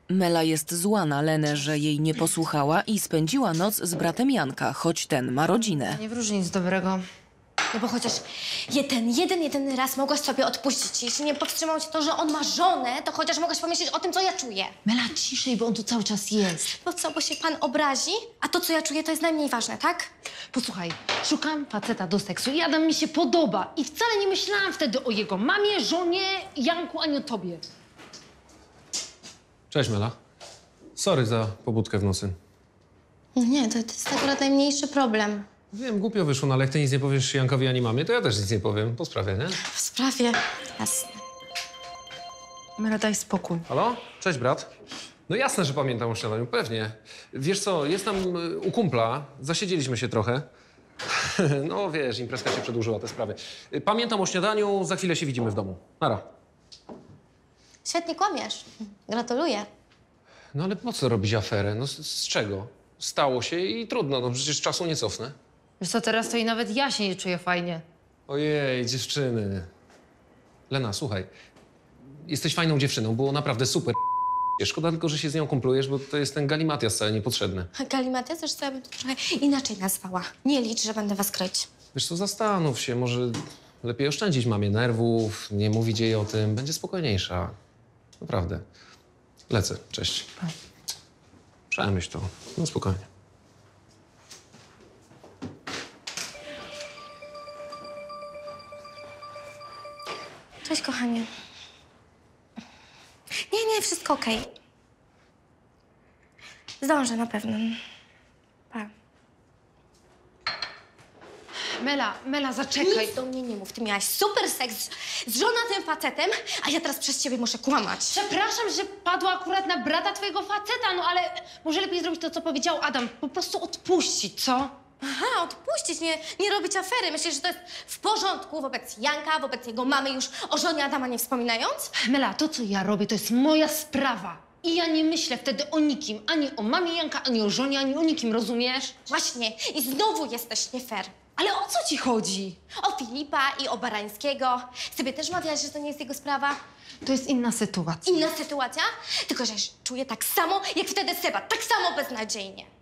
Mela jest zła na Lenę, że jej nie posłuchała i spędziła noc z bratem Janka, choć ten ma rodzinę. Nie wróży nic dobrego. No bo chociaż jedyny raz mogłaś sobie odpuścić. Jeśli nie powstrzymał cię to, że on ma żonę, to chociaż mogłaś pomyśleć o tym, co ja czuję. Mela, ciszej, bo on tu cały czas jest. No co, bo się pan obrazi? A to, co ja czuję, to jest najmniej ważne, tak? Posłuchaj, szukam faceta do seksu i Adam mi się podoba. I wcale nie myślałam wtedy o jego mamie, żonie, Janku, ani o tobie. Cześć, Mela. Sorry za pobudkę w nocy. No nie, to jest akurat najmniejszy problem. Wiem, głupio wyszło, no ale jak ty nic nie powiesz Jankowi ani mamie, to ja też nic nie powiem. Po sprawie, nie? W sprawie. Jasne. Mela, daj spokój. Halo? Cześć, brat. No jasne, że pamiętam o śniadaniu, pewnie. Wiesz co, jestem u kumpla, zasiedzieliśmy się trochę. No wiesz, imprezka się przedłużyła, te sprawy. Pamiętam o śniadaniu, za chwilę się widzimy w domu. Nara. Świetnie kłamiesz. Gratuluję. No ale po co robić aferę? No z czego? Stało się i trudno, no przecież czasu nie cofnę. Wiesz co, teraz to i nawet ja się nie czuję fajnie. Ojej, dziewczyny. Lena, słuchaj. Jesteś fajną dziewczyną, było naprawdę super. Szkoda tylko, że się z nią kumplujesz, bo to jest ten galimatias cały niepotrzebny. Galimatias też sobie to trochę inaczej nazwała. Nie licz, że będę was kryć. Wiesz co, zastanów się, może lepiej oszczędzić mamie nerwów, nie mówić jej o tym, będzie spokojniejsza. Naprawdę. Lecę, cześć. Przemyśl to, no spokojnie. Cześć, kochanie. Nie, wszystko okej. Zdążę na pewno. Pa. Mela, zaczekaj. Nic do mnie nie mów. Ty miałaś super seks z żonatym facetem, a ja teraz przez ciebie muszę kłamać. Przepraszam, że padła akurat na brata twojego faceta, no ale może lepiej zrobić to, co powiedział Adam. Po prostu odpuścić, co? Aha, odpuścić, nie robić afery. Myślisz, że to jest w porządku wobec Janka, wobec jego mamy, już o żonie Adama nie wspominając? Mela, to, co ja robię, to jest moja sprawa. I ja nie myślę wtedy o nikim. Ani o mamie Janka, ani o żonie, ani o nikim, rozumiesz? Właśnie. I znowu jesteś nie fair. Ale o co ci chodzi? O Filipa i o Barańskiego. Sobie też mawiałaś, że to nie jest jego sprawa. To jest inna sytuacja. Inna sytuacja, tylko że czuję tak samo, jak wtedy Seba. Tak samo beznadziejnie.